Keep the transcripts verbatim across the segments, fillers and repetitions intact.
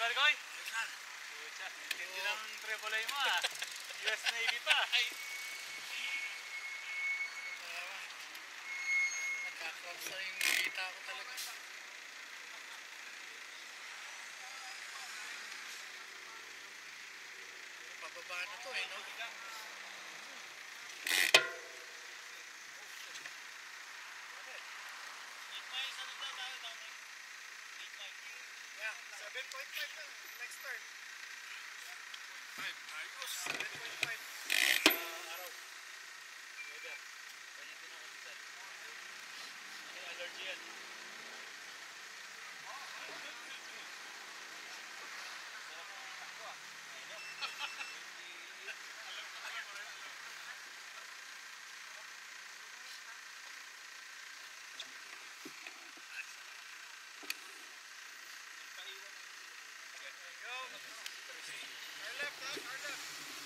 Margoy? Pucha, hindi ng triple A mo ah. U S Navy pa. Ay. Nagkakross na yung kita ko talaga. Pababa na to eh, no? Yeah, seven point five na. Next turn. seven point five. Ayos. seven point five. Uh, araw. Weather. Ganyan din ako dyan. May allergy yan. Our left, huh? Our left.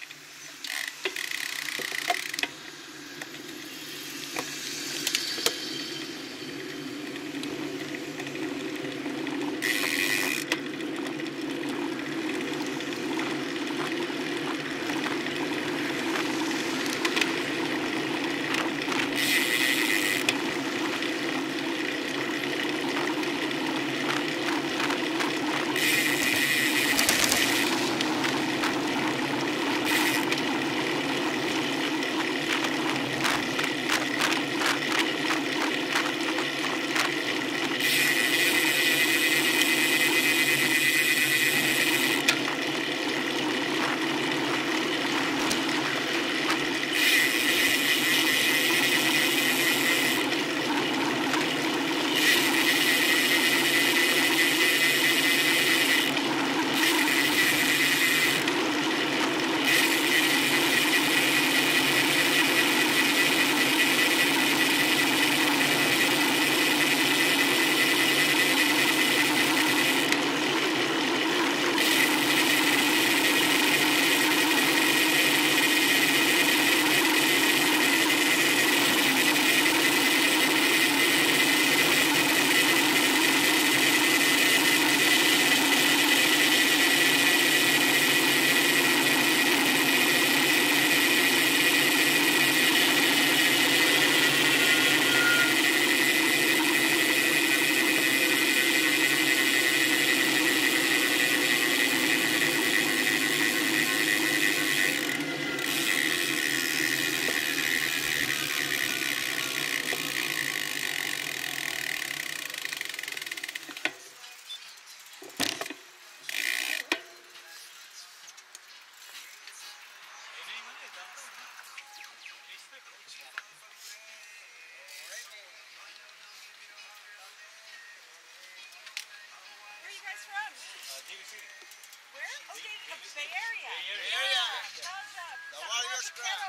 Where? Okay, the Bay Area. Bay Area. Bay Area. How's that? The Warriors Ground.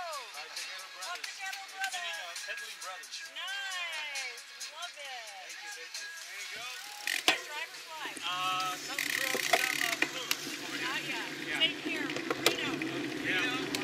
Wapaquero brothers. Peddling Brothers. Nice. Love it. Thank you, thank you. There you go. Guys, drive or fly? Uh, some drove, some uh, flew. Got ya. Yeah. Take care. Reno. Yeah.